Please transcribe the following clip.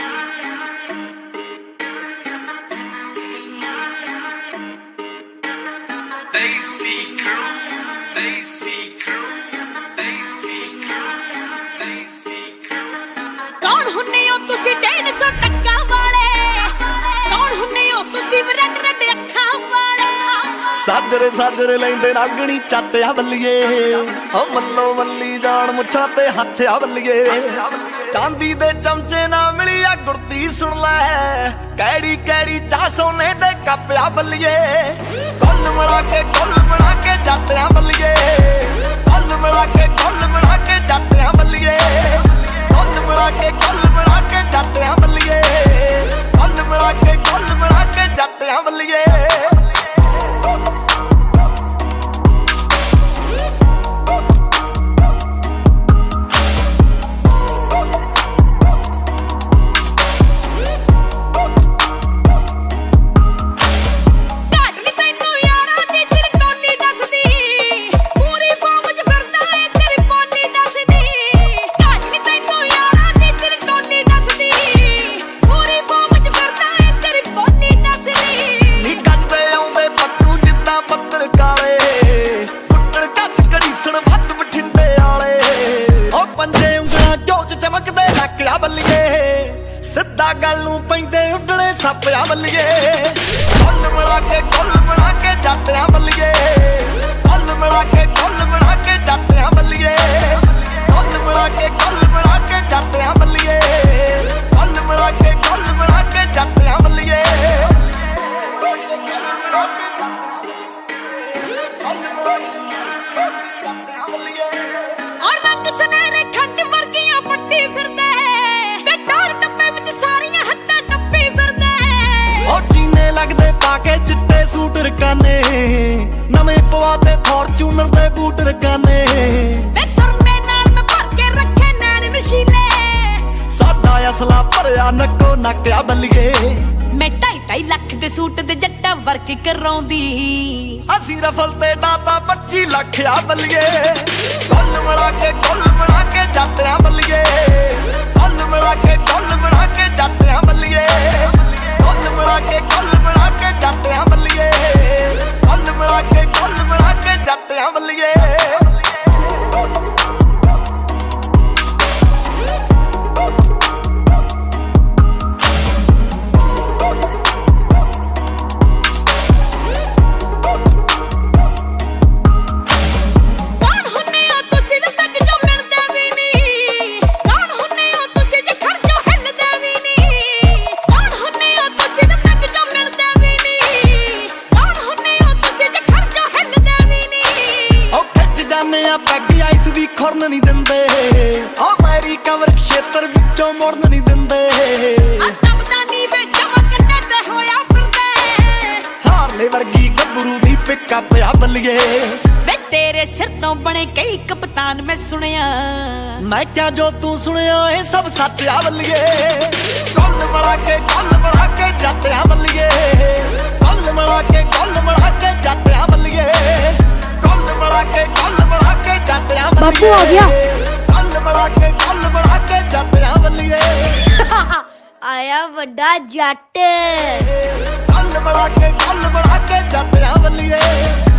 कौन हुन्ने हो तुसी 150 टक्का वाले, कौन हुन्ने हो तुसी रट रट अखां वाले। साजरे साजरे लैंदे नागणी चाटिया बल्लिए, ओ मल्लो मल्ली जान मुछां ते हत्थिया बल्लिए। चांदी दे चमचे ना मिली आ गुड़ती सुन लै, कैड़ी कैड़ी चाह सोने दे कप्पिया बल्लिए। कुल मिला के जाटिया बल्लिए, कुल मिला के जाटिया बल्लिए। कुल मिला के जाटिया बल्लिए, कुल मिला के जाटिया बल्लिए। सिद्धा गल नूं पैंदे उडणे सप्पिया बल्लिए। कुल मिला के जाटिया बल्लिए, कुल मिला के जाटिया बल्लिए। कुल मिला के जाटिया बल्लिए, कुल मिला के जाटिया बल्लिए। और रंग सुनहरे खंड वर्गियां पट्टी फिरदे, ते डोर डब्बे विच सारियां हत्तां टप्पी फिरदे। ओ जीने लगदे पाके चिट्टे सूट रकाने, नवें पवाते फॉर्चूनर दे बूट रकाने। वे सुरमे नाल मैं भर के रखे नैन नशीले, साडा असला भरिया नक्को नक्या बल्लिए। मैं 2.5 लाख दे सूट दे जट्टा वर्क कराउंदी, असी रफल ते डाता 25 लाख आ बल्लिए। कुल मिला के जाटिया बल्लिए, कुल मिला के जाटिया बल्लिए। कुल मिला के जाटिया बल्लिए, कुल मिला के जाटिया बल्लिए। पैगी आइस भी खुरन नहीं दिंदे, ओ मेरी कवर क्षेत्र विचों मुड़न नहीं दिंदे। हारले वर्गी गबरू दी पिकअप आ बल्लिए। वे तेरे सिर तो बने कई कप्तान मैं सुनिया, मैं क्या जो तू सुनिया ये सब सच आ बल्लिए। कुल मिला के जाटिया बल्लिए, कुल मिला के जाटिया बल्लिए। कुल मिला के जाटिया बल्लिए। बापू आ गया। कुल मिला के जाटिया बल्लिए। आया वड्डा जट। कुल मिला के जाटिया बल्लिए।